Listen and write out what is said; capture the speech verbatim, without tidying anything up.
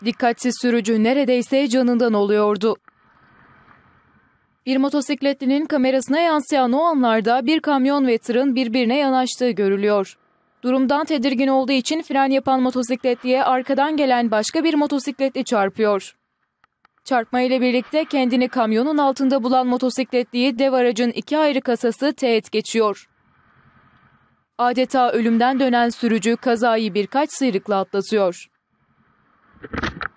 Dikkatsiz sürücü neredeyse canından oluyordu. Bir motosikletlinin kamerasına yansıyan o anlarda bir kamyon ve tırın birbirine yanaştığı görülüyor. Durumdan tedirgin olduğu için fren yapan motosikletliye arkadan gelen başka bir motosikletli çarpıyor. Çarpma ile birlikte kendini kamyonun altında bulan motosikletliyi dev aracın iki ayrı kasası teğet geçiyor. Adeta ölümden dönen sürücü kazayı birkaç sıyrıkla atlatıyor.